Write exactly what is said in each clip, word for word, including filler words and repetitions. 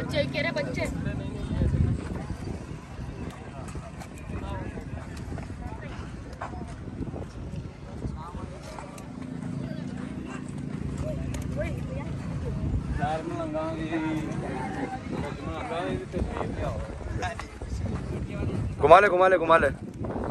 बच्चे कह रहे बच्चे घुमा ले घुमा ले घुमा ले।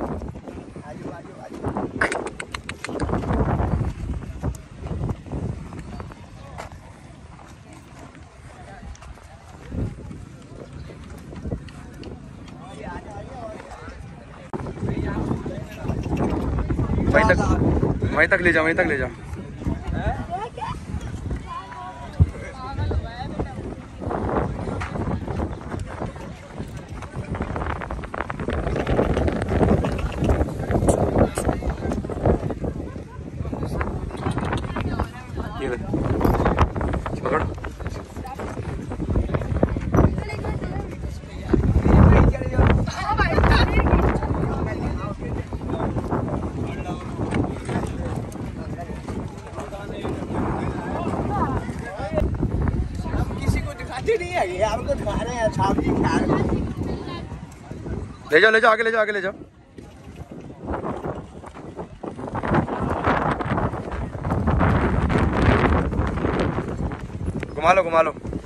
वहीं तक वहीं तक ले जा वहीं तक ले जा। पकड़ नहीं है ये आपको दिखा रहे हैं छाप जी खा रहे हैं। ले जाओ ले जाओ आगे ले जाओ आगे ले जाओ। घुमा लो घुमा लो।